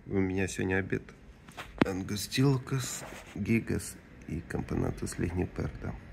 У меня сегодня обед. Ангустилкас, гигас и компонаты с лигниперда.